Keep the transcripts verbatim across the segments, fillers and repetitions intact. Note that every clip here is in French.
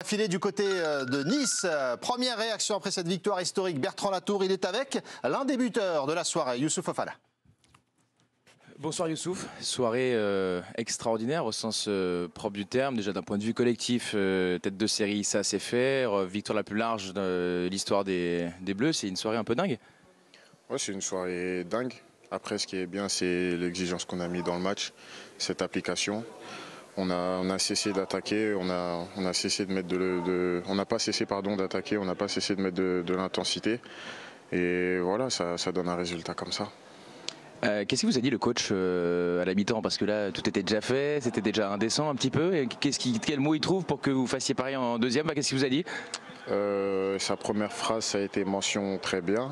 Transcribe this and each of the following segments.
Filé du côté de Nice. Première réaction après cette victoire historique. Bertrand Latour, il est avec l'un des buteurs de la soirée, Youssouf Fofana. Bonsoir Youssouf, soirée euh, extraordinaire au sens euh, propre du terme, déjà d'un point de vue collectif, euh, tête de série ça c'est fait, euh, victoire la plus large de l'histoire des, des Bleus, c'est une soirée un peu dingue. Ouais, c'est une soirée dingue. Après ce qui est bien c'est l'exigence qu'on a mis dans le match, cette application. On a, on a cessé d'attaquer, on a, on a cessé de mettre de, de on n'a pas cessé pardon d'attaquer, on n'a pas cessé de mettre de, de l'intensité et voilà ça, ça donne un résultat comme ça. Euh, Qu'est-ce que vous a dit le coach euh, à la mi-temps? Parce que là, tout était déjà fait, c'était déjà indécent un petit peu. Qu'est-ce qui, quel mot il trouve pour que vous fassiez pareil en deuxième? Qu'est-ce qu'il vous a dit? euh, Sa première phrase, ça a été mention très bien.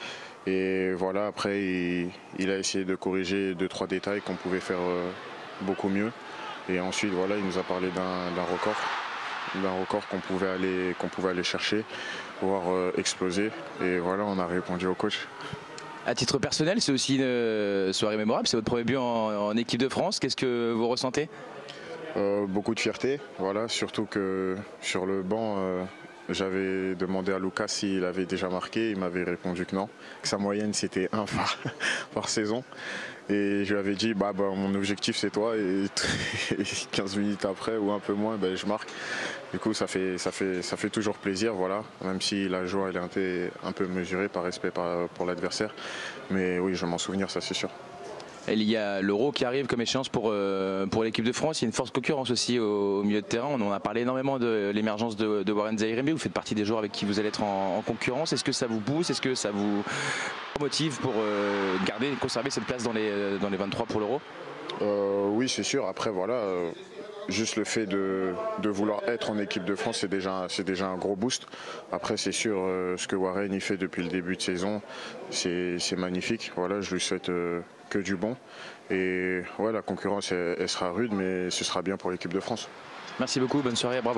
Et voilà, après, il, il a essayé de corriger deux, trois détails qu'on pouvait faire euh, beaucoup mieux. Et ensuite, voilà, il nous a parlé d'un record, d'un record qu'on pouvait aller, qu'on pouvait aller chercher, voire euh, exploser. Et voilà, on a répondu au coach. À titre personnel, c'est aussi une soirée mémorable. C'est votre premier but en, en équipe de France. Qu'est-ce que vous ressentez? euh, Beaucoup de fierté, voilà. Surtout que sur le banc, euh, j'avais demandé à Lucas s'il avait déjà marqué. Il m'avait répondu que non, que sa moyenne c'était un par, par saison. Et je lui avais dit, bah, bah, mon objectif c'est toi, et quinze minutes après ou un peu moins, bah, je marque. Du coup, ça fait, ça fait, ça fait toujours plaisir, voilà. Même si la joie elle est un peu mesurée par respect pour l'adversaire. Mais oui, je vais m'en souvenir, ça c'est sûr. Il y a l'Euro qui arrive comme échéance pour, euh, pour l'équipe de France. Il y a une forte concurrence aussi au, au milieu de terrain. On en a parlé énormément de l'émergence de, de Warren Zaïre-Emery. Vous faites partie des joueurs avec qui vous allez être en, en concurrence. Est-ce que ça vous booste? Est-ce que ça vous motive pour euh, garder et conserver cette place dans les, dans les vingt-trois pour l'Euro? euh, Oui, c'est sûr. Après, voilà, euh, juste le fait de, de vouloir être en équipe de France, c'est déjà, c'est déjà un gros boost. Après, c'est sûr, euh, ce que Warren y fait depuis le début de saison, c'est magnifique. Voilà, je lui souhaite euh, que du bon. Et ouais, la concurrence, elle, elle sera rude, mais ce sera bien pour l'équipe de France. Merci beaucoup, bonne soirée, bravo.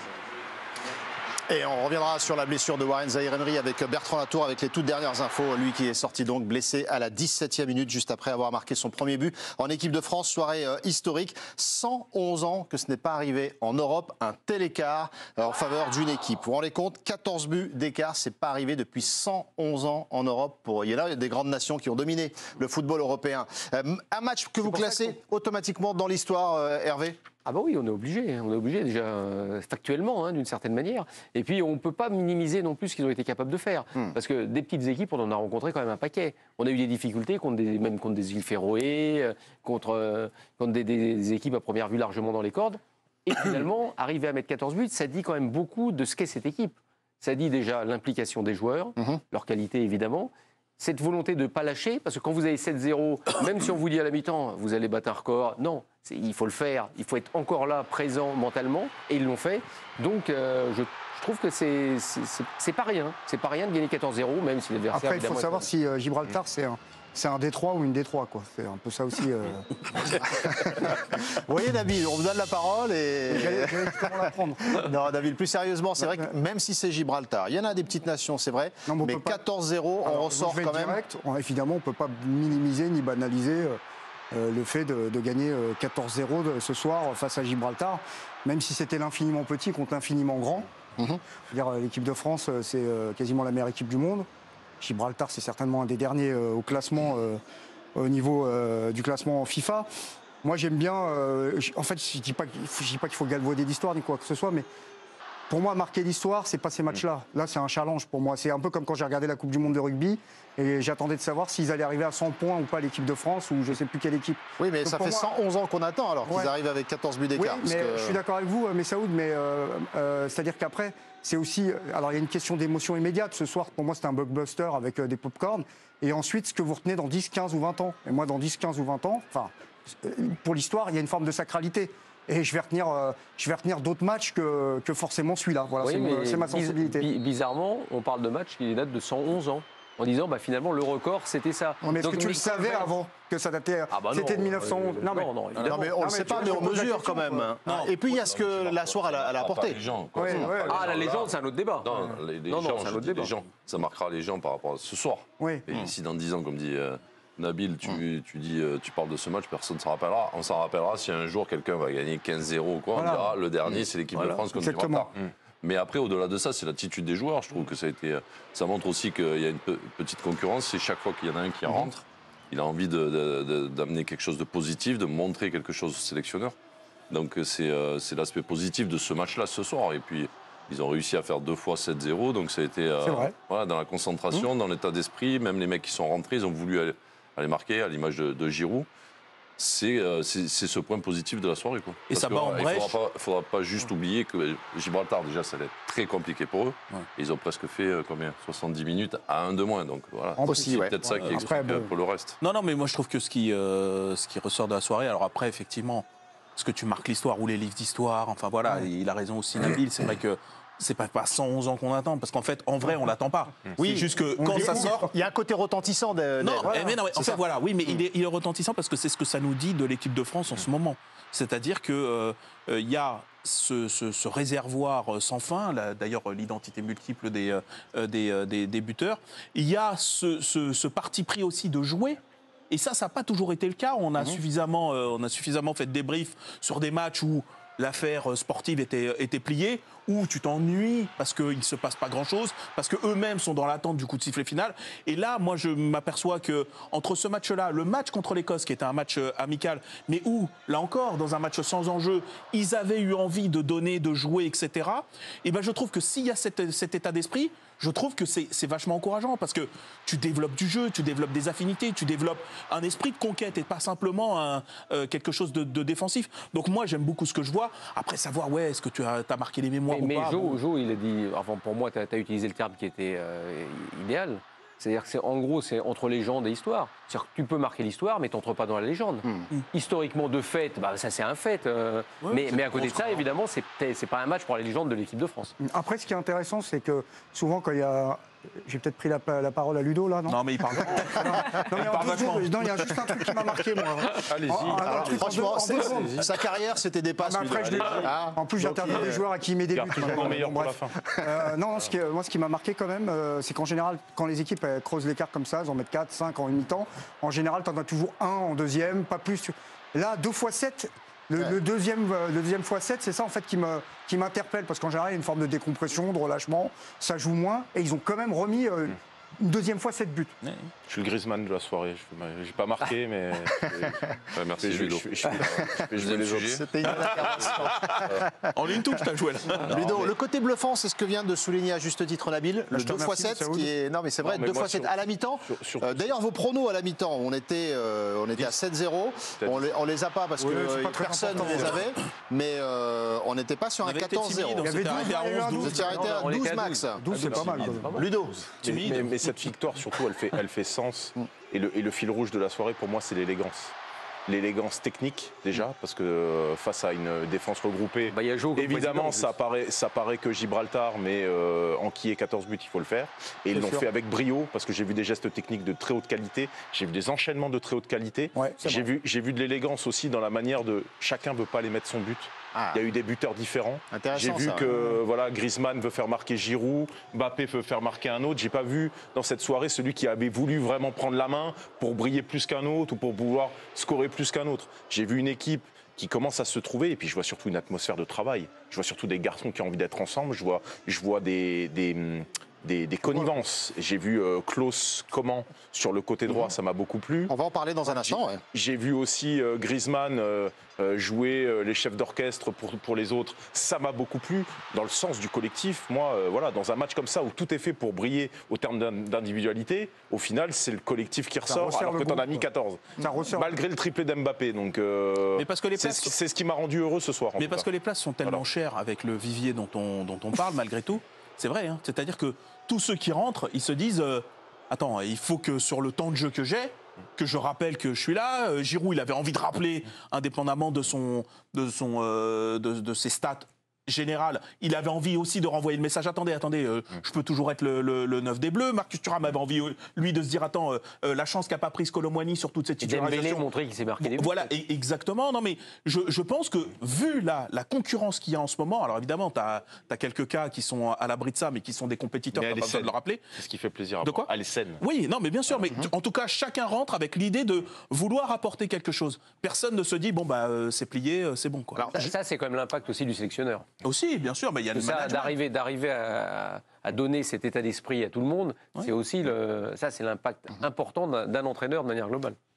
Et on reviendra sur la blessure de Warren Zaïre-Emery avec Bertrand Latour, avec les toutes dernières infos. Lui qui est sorti donc blessé à la dix-septième minute, juste après avoir marqué son premier but en équipe de France. Soirée euh, historique. cent onze ans que ce n'est pas arrivé en Europe, un tel écart en faveur d'une équipe. Vous vous rendez compte, quatorze buts d'écart, c'est pas arrivé depuis cent onze ans en Europe. Pour... Il y a là il y a des grandes nations qui ont dominé le football européen. Euh, un match que vous classez automatiquement dans l'histoire, euh, Hervé? Ah bah oui, on est obligé, on est obligé déjà euh, factuellement, hein, d'une certaine manière. Et puis on ne peut pas minimiser non plus ce qu'ils ont été capables de faire. Hmm. Parce que des petites équipes, on en a rencontré quand même un paquet. On a eu des difficultés, contre des, même contre des îles Féroé, contre, euh, contre des, des équipes à première vue largement dans les cordes. Et finalement, arriver à mettre quatorze buts, ça dit quand même beaucoup de ce qu'est cette équipe. Ça dit déjà l'implication des joueurs, hmm. leur qualité évidemment. Cette volonté de ne pas lâcher, parce que quand vous avez sept zéro, même si on vous dit à la mi-temps, vous allez battre un record, non, il faut le faire, il faut être encore là, présent mentalement, et ils l'ont fait. Donc euh, je, je trouve que c'est pas rien, c'est pas rien de gagner quatorze zéro, même si l'adversaire... Après, il faut savoir si euh, Gibraltar, c'est un... C'est un Détroit ou une Détroit, quoi. C'est un peu ça aussi. Euh... Vous voyez, David, on vous donne la parole et... J'allais comment la prendre. Non, David, plus sérieusement, c'est vrai que même si c'est Gibraltar, il y en a des petites nations, c'est vrai, non, mais, mais quatorze zéro, on ressort quand même... Direct, on, évidemment, on ne peut pas minimiser ni banaliser euh, le fait de, de gagner euh, quatorze zéro ce soir face à Gibraltar, même si c'était l'infiniment petit contre l'infiniment grand. Mm-hmm. L'équipe de France, c'est euh, quasiment la meilleure équipe du monde. Gibraltar, c'est certainement un des derniers euh, au classement, euh, au niveau euh, du classement FIFA. Moi, j'aime bien. Euh, en fait, je ne dis pas qu'il faut galvauder l'histoire ni quoi que ce soit, mais pour moi, marquer l'histoire, c'est pas ces matchs-là. Là, c'est un challenge pour moi. C'est un peu comme quand j'ai regardé la Coupe du Monde de rugby et j'attendais de savoir s'ils allaient arriver à cent points ou pas, l'équipe de France ou je ne sais plus quelle équipe. Oui, mais donc ça fait moi... cent onze ans qu'on attend alors qu'ils ouais. arrivent avec quatorze buts d'écart. Oui, mais que... je suis d'accord avec vous, Messaoud, mais euh, euh, c'est-à-dire qu'après. C'est aussi, alors il y a une question d'émotion immédiate. Ce soir, pour moi, c'était un blockbuster avec euh, des pop-corn. Et ensuite, ce que vous retenez dans dix, quinze ou vingt ans. Et moi, dans dix, quinze ou vingt ans, enfin, pour l'histoire, il y a une forme de sacralité. Et je vais retenir, euh, je vais retenir d'autres matchs que, que forcément celui-là. Voilà, oui, c'est ma sensibilité. Bizarrement, on parle de matchs qui datent de cent onze ans. En disant, bah, finalement, le record, c'était ça. Non, mais est-ce que tu le savais avant que ça datait ah bah c'était de mille neuf cent onze? euh, non, non, non, non, mais on ne le sait pas, mais on mesure quand même. Non, et puis, il y a ce que la soirée a apporté. Ouais, ouais, ah, la légende, c'est un autre débat. Non, les, les non, gens, non c'est un autre débat. Les gens, ça marquera les gens par rapport à ce soir. Oui. Et mmh. si dans dix ans, comme dit euh, Nabil, tu, mmh. tu, dis, euh, tu parles de ce match, personne ne s'en rappellera. On s'en rappellera si un jour quelqu'un va gagner quinze zéro ou quoi. Voilà. On dira, le dernier, c'est l'équipe voilà. de France contre Gibraltar. Mmh. Mais après, au-delà de ça, c'est l'attitude des joueurs. Je trouve que ça a été, ça montre aussi qu'il y a une pe- petite concurrence. C'est chaque fois qu'il y en a un qui rentre, il a envie de, de, de, d'amener quelque chose de positif, de montrer quelque chose au sélectionneur. Donc c'est, euh, c'est l'aspect positif de ce match-là ce soir. Et puis ils ont réussi à faire deux fois sept zéro, donc ça a été euh, voilà, dans la concentration, mmh. dans l'état d'esprit. Même les mecs qui sont rentrés, ils ont voulu aller, aller marquer, à l'image de, de Giroud. C'est, euh, c'est, c'est ce point positif de la soirée, quoi. Et Parce ça bat en brèche. Il ne faudra, faudra pas juste oublier que Gibraltar, déjà, ça allait être très compliqué pour eux. Ouais. Ils ont presque fait euh, combien soixante-dix minutes à un de moins. Donc voilà, aussi, c'est ouais. peut-être ça ouais. qui explique Après, bon. pour le reste. Non, non, mais moi je trouve que ce qui, euh, ce qui ressort de la soirée, alors après, effectivement, ce que tu marques l'histoire ou les livres d'histoire, enfin voilà, ouais. il a raison aussi, Nabil, c'est vrai que. C'est pas, pas cent onze ans qu'on attend, parce qu'en fait, en vrai, on l'attend pas. Oui, c'est juste que quand ça sort, il y a un côté retentissant. De, non, voilà. mais non, mais en fait, voilà, oui, mais mmh. il, est, il est retentissant parce que c'est ce que ça nous dit de l'équipe de France en ce moment. C'est-à-dire que euh, euh, y a ce, ce, ce réservoir sans fin, là, d'ailleurs l'identité multiple des, euh, des, euh, des, des buteurs. Il y a ce, ce, ce parti pris aussi de jouer. Et ça, ça n'a pas toujours été le cas. On a, mmh. suffisamment, euh, on a suffisamment fait de débriefs sur des matchs où l'affaire sportive était, était pliée, où tu t'ennuies parce qu'il ne se passe pas grand-chose, parce qu'eux-mêmes sont dans l'attente du coup de sifflet final. Et là, moi, je m'aperçois qu'entre ce match-là, le match contre l'Écosse, qui était un match amical, mais où, là encore, dans un match sans enjeu, ils avaient eu envie de donner, de jouer, et cetera, et ben, je trouve que s'il y a cet, cet état d'esprit, je trouve que c'est, c'est vachement encourageant parce que tu développes du jeu, tu développes des affinités, tu développes un esprit de conquête et pas simplement un, euh, quelque chose de, de défensif. Donc moi, j'aime beaucoup ce que je vois. Après, savoir, ouais, est-ce que tu as, as marqué les mémoires mais, ou mais pas Jo, bon. Jo, il a dit, enfin, pour moi, tu as utilisé le terme qui était euh, idéal. C'est-à-dire que c'est en gros, c'est entre légende et histoire. C'est-à-dire que tu peux marquer l'histoire, mais tu n'entres pas dans la légende. Mmh. Historiquement, de fait, bah, ça c'est un fait. Euh, ouais, mais, mais à côté de ça, évidemment, c'est, c'est pas un match pour la légende de l'équipe de France. Après, ce qui est intéressant, c'est que souvent, quand il y a. J'ai peut-être pris la, la parole à Ludo, là, non? Non, mais il parle. non, non, mais en deux jours, non, il y a juste un truc qui m'a marqué, moi. Allez-y. En, en, Alors, truc, franchement, en deux, en deux sa carrière, c'était des passes. Ah, après, je l'ai ah. En plus, j'interviens des joueurs à qui il met des buts. Bon, meilleur pour la fin. Euh, non, ce qui, moi, ce qui m'a marqué quand même, euh, c'est qu'en général, quand les équipes elles, creusent l'écart comme ça, elles en mettent quatre, cinq en une mi-temps, en général, tu en as toujours un en deuxième, pas plus. Là, deux fois sept. Le, ouais. le, deuxième, le deuxième fois sept, c'est ça en fait qui, me, qui m'interpelle, parce qu'en général, il y a une forme de décompression, de relâchement, ça joue moins, et ils ont quand même remis euh, une deuxième fois sept buts. Ouais. Je suis le Griezmann de la soirée, je n'ai pas marqué, mais... ouais, merci, je, Ludo. Je, je, je, je, je vais les autres. C'était une en une touche, tu as joué là. Non, Ludo, mais... le côté bluffant, c'est ce que vient de souligner à juste titre Nabil, le deux fois sept, qui est... Non, mais c'est vrai, non, mais deux fois sept à la mi-temps. Sur, sur... Euh, d'ailleurs, vos pronos à la mi-temps, on était, euh, on était à sept zéro, on les, on les a pas parce oui, que euh, personne ne les avait, mais euh, on n'était pas sur un quatorze zéro. Il y avait douze, vous étiez arrêté à douze max. douze, c'est pas mal. Ludo. Mais cette victoire, surtout, elle fait, elle fait sens. Et le, et le fil rouge de la soirée, pour moi, c'est l'élégance. L'élégance technique, déjà, parce que euh, face à une défense regroupée, bah, y a Joe, évidemment, ça paraît, ça paraît que Gibraltar, mais euh, enquiller quatorze buts, il faut le faire. Et ils l'ont fait avec brio, parce que j'ai vu des gestes techniques de très haute qualité, j'ai vu des enchaînements de très haute qualité, ouais, j'ai vu, j'ai vu de l'élégance aussi dans la manière de... Chacun ne veut pas aller mettre son but. Ah. Il y a eu des buteurs différents. J'ai vu ça, que ouais. voilà, Griezmann veut faire marquer Giroud, Mbappé veut faire marquer un autre. J'ai pas vu dans cette soirée celui qui avait voulu vraiment prendre la main pour briller plus qu'un autre ou pour pouvoir scorer plus qu'un autre. J'ai vu une équipe qui commence à se trouver et puis je vois surtout une atmosphère de travail. Je vois surtout des garçons qui ont envie d'être ensemble. Je vois, je vois des, des Des, des connivences. J'ai vu euh, Klaus Coman sur le côté droit, mmh. ça m'a beaucoup plu. On va en parler dans un instant. J'ai, ouais. j'ai vu aussi euh, Griezmann euh, euh, jouer euh, les chefs d'orchestre pour, pour les autres. Ça m'a beaucoup plu. Dans le sens du collectif, moi, euh, voilà, dans un match comme ça où tout est fait pour briller au terme d'individualité, au final, c'est le collectif qui ressort alors que t'en as mis quatorze. Malgré le triplé d'Mbappé. Donc, euh, mais parce que les places c'est, c'est ce qui m'a rendu heureux ce soir. Mais parce cas. que les places sont tellement voilà. chères avec le vivier dont on, dont on parle, malgré tout. C'est vrai, hein. C'est-à-dire que tous ceux qui rentrent, ils se disent euh, attends, il faut que sur le temps de jeu que j'ai, que je rappelle que je suis là. Euh, Giroud, il avait envie de rappeler, indépendamment de, son, de, son, euh, de, de ses stats générales, il avait envie aussi de renvoyer le message attendez, attendez, euh, mmh. je peux toujours être le, le, le neuf des Bleus. Marcus Thuram avait envie, lui, de se dire attends, euh, euh, la chance qu'a pas prise Kolo Muani sur toute cette titularisation. Montrer qu'il s'est marqué des buts. Voilà, et, exactement. Non, mais je, je pense que, vu la, la concurrence qu'il y a en ce moment, alors évidemment, tu as quelques cas qui sont à l'abri de ça, mais qui sont des compétiteurs, tu n'as pas besoin de le rappeler. C'est ce qui fait plaisir à de quoi Elle est saine. Oui, non, mais bien sûr, mais mmh. en tout cas, chacun rentre avec l'idée de vouloir apporter quelque chose. Personne ne se dit, bon, bah, euh, c'est plié, euh, c'est bon, quoi. Alors, ça, c'est quand même l'impact aussi du sélectionneur. Aussi, bien sûr, mais il y a le ça, d'arriver, d'arriver à, à donner cet état d'esprit à tout le monde, ouais. c'est aussi le, ça, c'est l'impact important d'un, d'un entraîneur de manière globale.